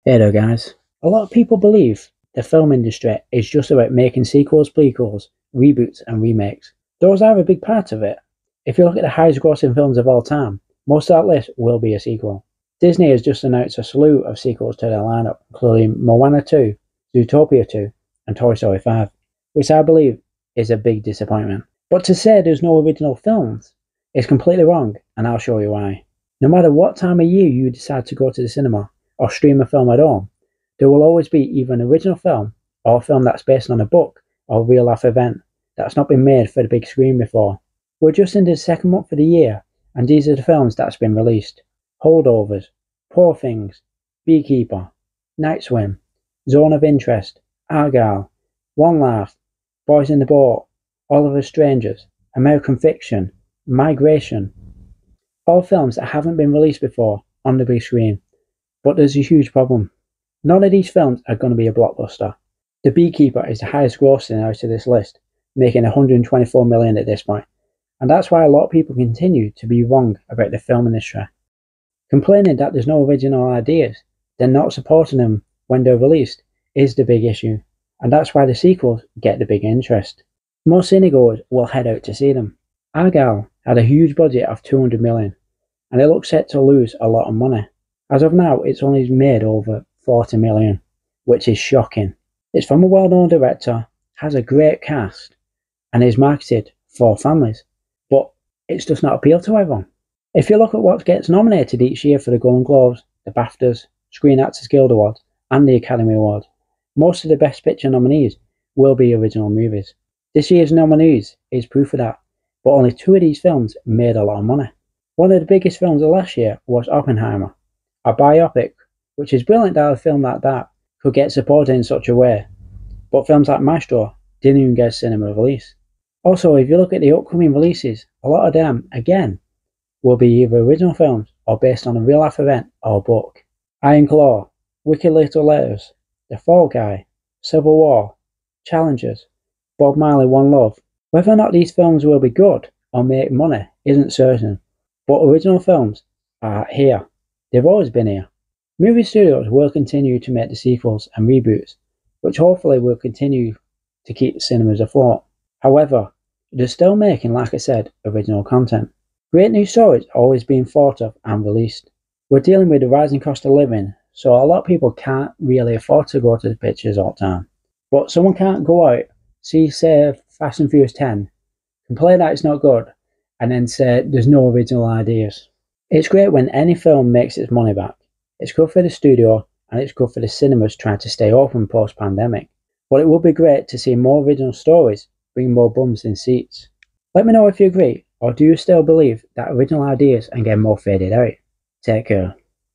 Hey there guys. A lot of people believe the film industry is just about making sequels, prequels, reboots and remakes. Those are a big part of it. If you look at the highest grossing films of all time, most of that list will be a sequel. Disney has just announced a slew of sequels to their lineup, including Moana 2, Zootopia 2 and Toy Story 5, which I believe is a big disappointment. But to say there's no original films is completely wrong, and I'll show you why. No matter what time of year you decide to go to the cinema, or stream a film at home, there will always be either an original film or a film that's based on a book or a real life event that's not been made for the big screen before. We're just into the second month of the year, and these are the films that's been released: Holdovers, Poor Things, Beekeeper, Night Swim, Zone of Interest, Argylle, One Life, Boys in the Boat, All of Us Strangers, American Fiction, Migration. All films that haven't been released before on the big screen. But there's a huge problem. None of these films are going to be a blockbuster. The Beekeeper is the highest grossing out of this list, making 124 million at this point, and that's why a lot of people continue to be wrong about the film industry. Complaining that there's no original ideas, then not supporting them when they're released, is the big issue, and that's why the sequels get the big interest. Most cinegoers will head out to see them. Argylle had a huge budget of 200 million, and it looks set to lose a lot of money. As of now, it's only made over 40 million, which is shocking. It's from a well-known director, has a great cast, and is marketed for families, but it's just not appeal to everyone. If you look at what gets nominated each year for the Golden Globes, the BAFTAs, Screen Actors Guild Awards, and the Academy Awards, most of the Best Picture nominees will be original movies. This year's nominees is proof of that, but only 2 of these films made a lot of money. One of the biggest films of last year was Oppenheimer, a biopic, which is brilliant that a film like that could get supported in such a way, but films like Maestro didn't even get a cinema release. Also, if you look at the upcoming releases, a lot of them, again, will be either original films or based on a real life event or book. Iron Claw, Wicked Little Letters, The Fall Guy, Civil War, Challengers, Bob Marley One Love. Whether or not these films will be good or make money isn't certain, but original films are here. They've always been here. Movie studios will continue to make the sequels and reboots, which hopefully will continue to keep the cinemas afloat. However, they're still making, like I said, original content. Great new stories are always being thought of and released. We're dealing with the rising cost of living, so a lot of people can't really afford to go to the pictures all the time. But someone can't go out, see, say, Fast and Furious 10, complain that it's not good, and then say there's no original ideas. It's great when any film makes its money back. It's good for the studio, and it's good for the cinemas trying to stay open post-pandemic. But it would be great to see more original stories bring more bums in seats. Let me know if you agree, or do you still believe that original ideas are getting more faded out? Take care.